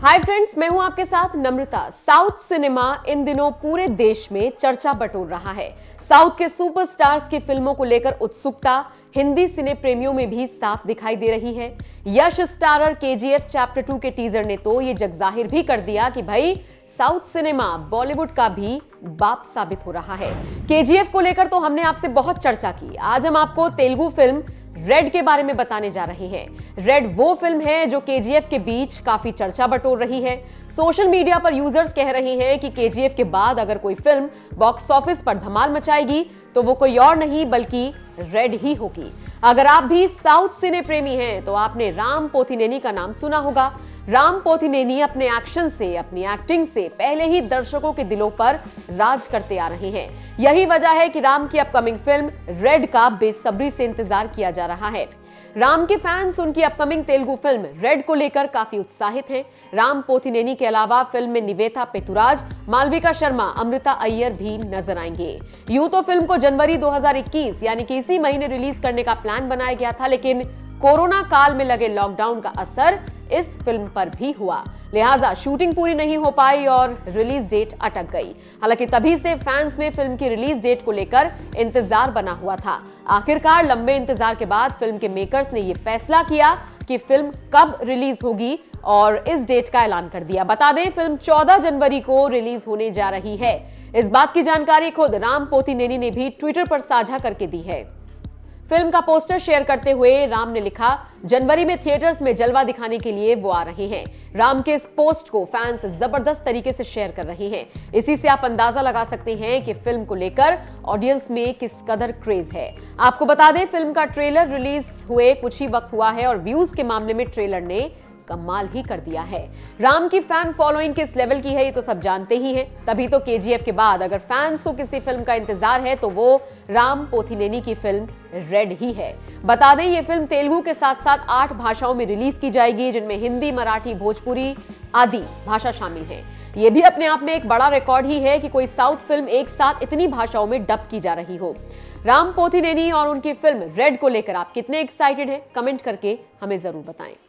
Hi friends, मैं हूं आपके साथ नम्रता। साउथ सिनेमा इन दिनों पूरे देश में चर्चा बटोर रहा है। साउथ के सुपरस्टार्स की फिल्मों को लेकर उत्सुकता हिंदी सिने प्रेमियों में भी साफ दिखाई दे रही है। यश स्टारर केजीएफ चैप्टर 2 के टीजर ने तो ये जग जाहिर भी कर दिया कि भाई साउथ सिनेमा बॉलीवुड का भी बाप साबित हो रहा है। केजीएफ को लेकर तो हमने आपसे बहुत चर्चा की। आज हम आपको तेलुगु फिल्म रेड के बारे में बताने जा रहे हैं। रेड वो फिल्म है जो केजीएफ के बीच काफी चर्चा बटोर रही है। सोशल मीडिया पर यूजर्स कह रहे हैं कि केजीएफ के बाद अगर कोई फिल्म बॉक्स ऑफिस पर धमाल मचाएगी तो वो कोई और नहीं बल्कि रेड ही होगी। अगर आप भी साउथ सिने प्रेमी हैं तो आपने राम पोथिनेनी का नाम सुना होगा। राम पोथिनेनी अपने एक्शन से, अपनी एक्टिंग से पहले ही दर्शकों के दिलों पर राज करते आ रहे हैं। यही वजह है कि राम की अपकमिंग फिल्म रेड का बेसब्री से इंतजार किया जा रहा है। राम के फैंस उनकी अपकमिंग तेलुगु फिल्म रेड को लेकर काफी उत्साहित हैं। राम पोथिनेनी के अलावा फिल्म में निवेथा पेतुराज, मालविका शर्मा, अमृता अय्यर भी नजर आएंगे। यूं तो फिल्म को जनवरी 2021 यानी कि इसी महीने रिलीज करने का प्लान बनाया गया था, लेकिन कोरोना काल में लगे लॉकडाउन का असर इस फिल्म पर भी हुआ, लिहाजा शूटिंग पूरी नहीं हो पाई और रिलीज डेट अटक गई। हालांकि तभी से फैंस में फिल्म की रिलीज डेट को लेकर इंतजार बना हुआ था। आखिरकार लंबे इंतजार के बाद फिल्म के मेकर्स ने यह फैसला किया कि फिल्म कब रिलीज होगी और इस डेट का ऐलान कर दिया। बता दें, फिल्म 14 जनवरी को रिलीज होने जा रही है। इस बात की जानकारी खुद राम पोथिनेनी ने भी ट्विटर पर साझा करके दी है। फिल्म का पोस्टर शेयर करते हुए राम ने लिखा, जनवरी में थिएटर्स में जलवा दिखाने के लिए वो आ रहे हैं। राम के इस पोस्ट को फैंस जबरदस्त तरीके से शेयर कर रहे हैं। इसी से आप अंदाजा लगा सकते हैं कि फिल्म को लेकर ऑडियंस में किस कदर क्रेज है। आपको बता दें, फिल्म का ट्रेलर रिलीज हुए कुछ ही वक्त हुआ है और व्यूज के मामले में ट्रेलर ने कमाल ही कर दिया है। राम की फैन फॉलोइंग किस लेवल की है ये तो सब जानते ही हैं। तभी तो केजीएफ के बाद अगर फैंस को किसी फिल्म का इंतजार है तो वो राम पोथिनेनी की फिल्म रेड ही है। बता दें, ये फिल्म तेलुगु के साथ साथ 8 भाषाओं में रिलीज की जाएगी, जिनमें हिंदी, मराठी, भोजपुरी आदि भाषा शामिल है। ये भी अपने आप में एक बड़ा रिकॉर्ड ही है कि कोई साउथ फिल्म एक साथ इतनी भाषाओं में डब की जा रही हो। राम पोथिनेनी और उनकी फिल्म रेड को लेकर आप कितने एक्साइटेड हैं, कमेंट करके हमें जरूर बताएं।